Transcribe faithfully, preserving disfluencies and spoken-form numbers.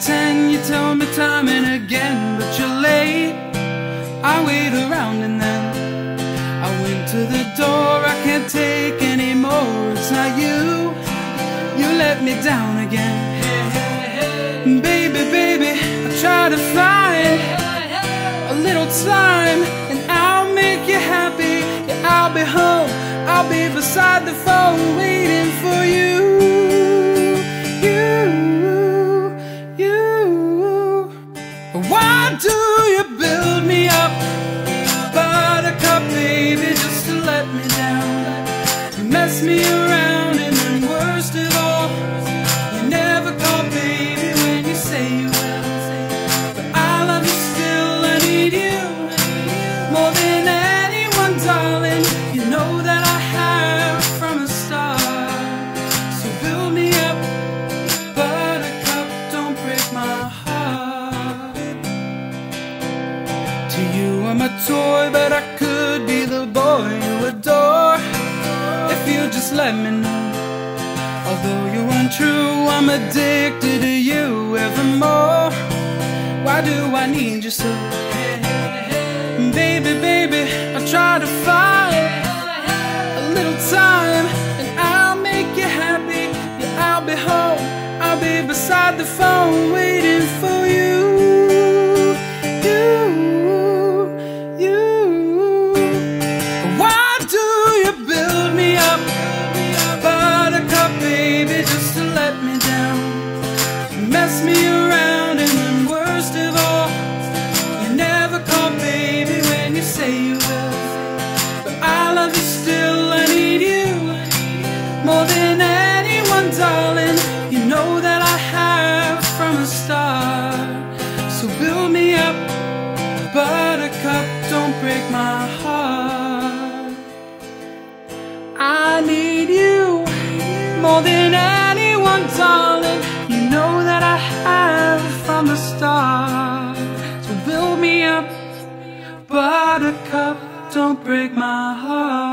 ten, you tell me time and again, but you're late. I wait around and then I went to the door. I can't take anymore. It's not you, you let me down again. Baby, baby, I try to find a little time and I'll make you happy. Yeah, I'll be home, I'll be beside the phone waiting for you. You, you. Why do you build me up, buttercup, baby, just to let me down? You mess me around and then worst of all, you never call, baby, when you say you will. But I love you still, I need you more than anyone, darling. You know that I have from the start. So build me up, buttercup, don't break my heart. To you I'm a toy, but I could be the boy you adore if you just let me know. Although you're untrue, I'm addicted to you evermore. Why do I need you so? Baby, baby, I try to find a little time and I'll make you happy. Yeah, I'll be home, I'll be beside the phone waiting for you. You, you. Why do you build me up, buttercup, baby, just to let me down? You mess me around and then worst of all, you never call, baby, when you say you will. But I love you still, I need you more than anyone, darling. You know that I have from the start. So build me up, buttercup, don't break my heart. I need you more than anyone, darling. You know that I have from the start. So build me up, buttercup, don't break my heart.